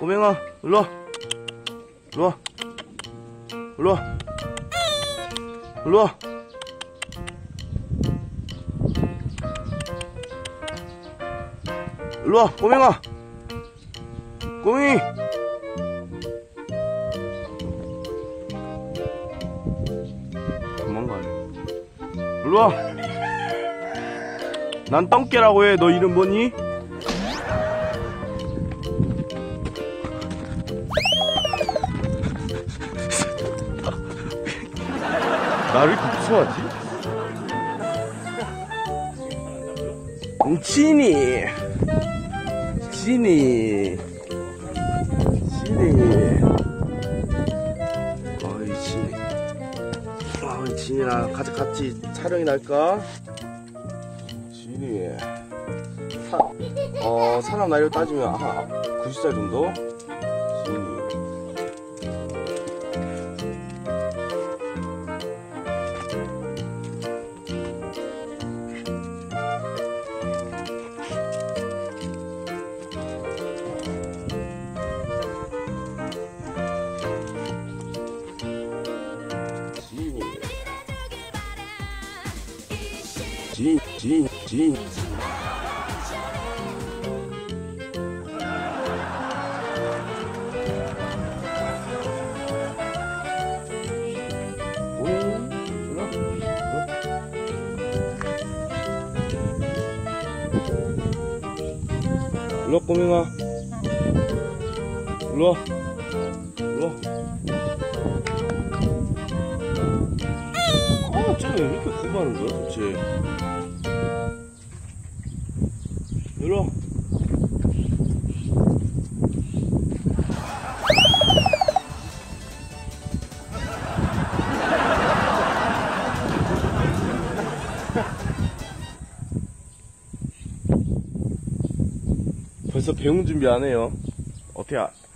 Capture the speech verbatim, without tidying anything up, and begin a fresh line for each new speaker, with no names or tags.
꼬맹아, 일로와. 일로와. 일로와. 일로와. 일로와, 꼬맹아. 꼬맹이. 도망가네. 일로와. 난 똥개라고 해. 너 이름 뭐니? 나를 이렇게 무서워하지? 응, 지니. 지니. 지니. 어이, 지니. 어이, 지니랑 같이, 같이 촬영이 날까? 지니. 사, 어, 사람 나이로 따지면 한 구십 살 정도? 지니. 진, 진, 진. 오, 일로와. 일로와, 꼬맹아. 일로와. 일로와. 아, 쟤 왜 이렇게 구부하는 거야, 도대체? 일로와. 벌써 배웅 준비 안 해요. 어떻게,